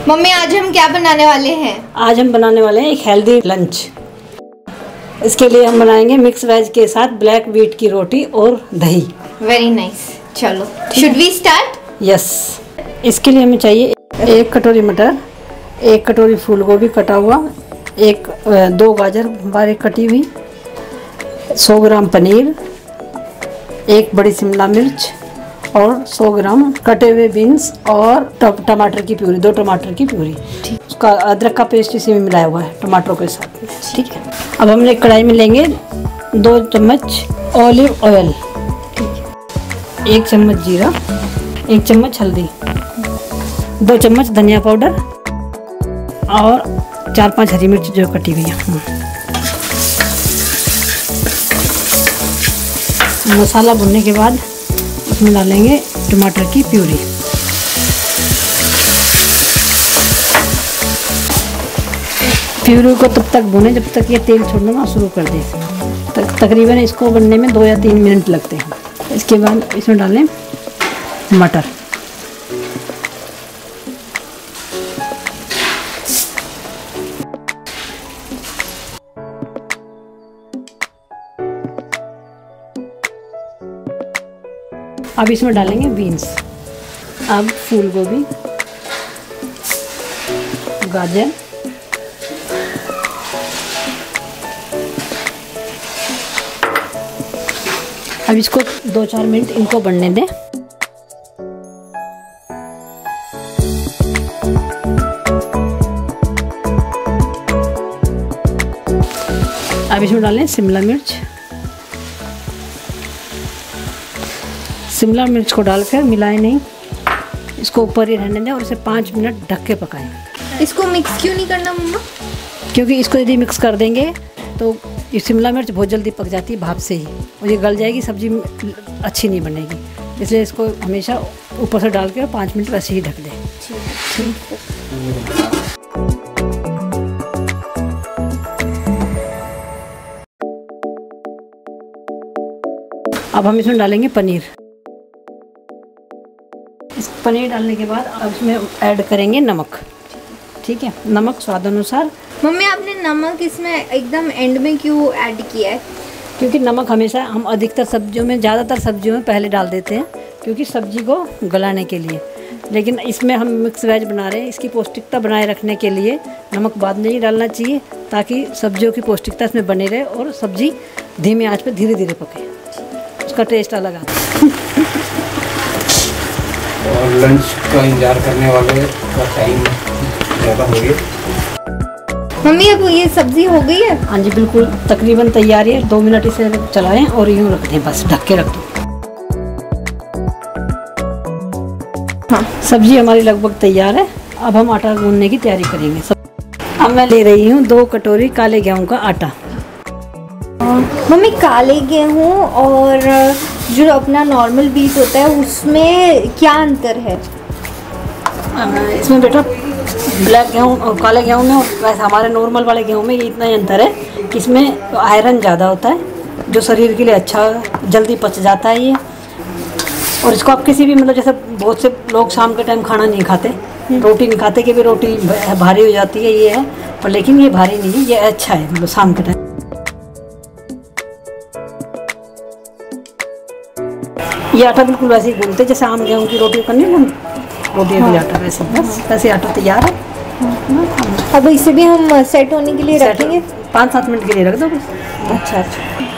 Mummy आज हम क्या बनाने वाले हैं? आज हम बनाने वाले हैं एक हेल्दी लंच। इसके लिए हम बनाएंगे मिक्स वेज के साथ ब्लैक व्हीट की रोटी और दही। Very nice. चलो शुड वी स्टार्ट? यस। इसके लिए हमें चाहिए 1 कटोरी मटर, 1 कटोरी फूल गोभी कटा हुआ, 2 गाजर बारीक कटी हुई, 100 ग्राम पनीर, 1 बड़ी शिमला मिर्च और 100 ग्राम कटे हुए बीन्स और टमाटर की प्यूरी, 2 टमाटर की प्यूरी। उसका अदरक का पेस्ट इसी में मिलाया हुआ है टमाटरों के साथ में। ठीक है। अब हमने एक कढ़ाई में लेंगे 2 चम्मच ऑलिव ऑयल, 1 चम्मच जीरा, 1 चम्मच हल्दी, 2 चम्मच धनिया पाउडर और 4-5 हरी मिर्च जो कटी हुई है। मसाला भुनने के बाद उसमें डालेंगे टमाटर की प्यूरी। प्यूरी को तब तक भुने जब तक ये तेल छोड़ना शुरू कर दे। तकरीबन इसको बनने में 2 या 3 मिनट लगते हैं। इसके बाद इसमें डालें मटर, अब इसमें डालेंगे बीन्स, अब फूल गोभी, गाजर, अब इसको 2-4 मिनट इनको बनने दें। अब इसमें डालें शिमला मिर्च। शिमला मिर्च को डालकर मिलाएं नहीं, इसको ऊपर ही रहने दें और इसे 5 मिनट ढक के पकाएं। इसको मिक्स क्यों नहीं करना मम्मा? क्योंकि इसको यदि मिक्स कर देंगे तो ये शिमला मिर्च बहुत जल्दी पक जाती है भाप से ही और ये गल जाएगी, सब्जी अच्छी नहीं बनेगी। इसलिए इसको हमेशा ऊपर से डाल के 5 मिनट वैसे ही ढक दें। अब हम इसमें डालेंगे पनीर। इस पनीर डालने के बाद अब इसमें ऐड करेंगे नमक। ठीक है, नमक स्वाद अनुसार। मम्मी आपने नमक इसमें एकदम एंड में क्यों ऐड किया है? क्योंकि नमक हमेशा हम अधिकतर सब्जियों में, ज़्यादातर सब्जियों में पहले डाल देते हैं क्योंकि सब्जी को गलाने के लिए। लेकिन इसमें हम मिक्स वेज बना रहे हैं, इसकी पौष्टिकता बनाए रखने के लिए नमक बाद में ही डालना चाहिए ताकि सब्जियों की पौष्टिकता इसमें बनी रहे और सब्जी धीमी आंच पर धीरे धीरे पके, उसका टेस्ट अलग आता है। और लंच का इंतजार करने वाले का टाइम ज़्यादा हो गया। मम्मी अब ये सब्जी हो गई है? हाँ जी बिल्कुल, तकरीबन तैयार है। 2 मिनट इसे चलाएं और यूँ रख दें, बस ढक के रख दें। हाँ, सब्जी हमारी लगभग तैयार है। अब हम आटा गूंदने की तैयारी करेंगे। अब मैं ले रही हूँ 2 कटोरी काले गेहूँ का आटा। मम्मी काले गेहूँ और जो अपना नॉर्मल व्हीट होता है उसमें क्या अंतर है? इसमें बेटा ब्लैक गेहूँ और काले गेहूँ में और वैसे हमारे नॉर्मल वाले गेहूँ में इतना ही अंतर है कि इसमें आयरन ज़्यादा होता है जो शरीर के लिए अच्छा, जल्दी पच जाता है ये। और इसको आप किसी भी, मतलब जैसे बहुत से लोग शाम के टाइम खाना नहीं खाते, रोटी नहीं खाते कि भी रोटी भारी हो जाती है, ये है। पर लेकिन ये भारी नहीं है, ये अच्छा है मतलब शाम के टाइम। ये आटा बिल्कुल वैसे ही गूंथते जैसे आम गेहूँ की रोटी करनी है ना, रोटी का आटा वैसे, बस वैसे आटा तैयार है। अब इसे भी हम सेट होने के लिए रखेंगे, 5-7 मिनट के लिए रख दो बस। अच्छा।